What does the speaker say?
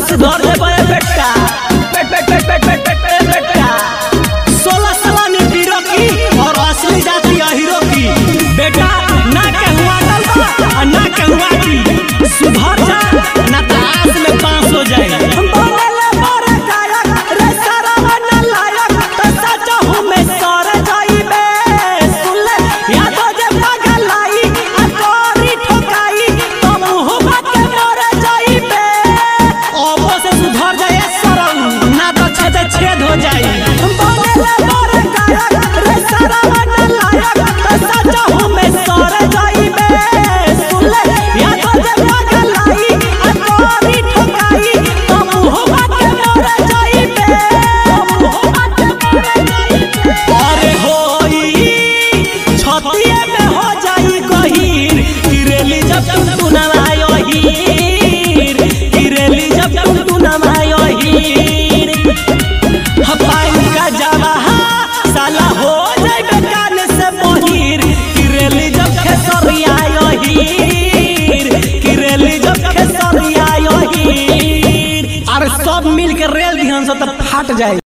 सुधर ले बे बेटा बेटा 16 सालानी हीरो की और असली जाति हीरो की बेटा ना कहवा डलबा ना कहवा की सुधर जा ना तो आज में पास हो जाए। सब मिल के रेल ध्यान से तो फट जाए।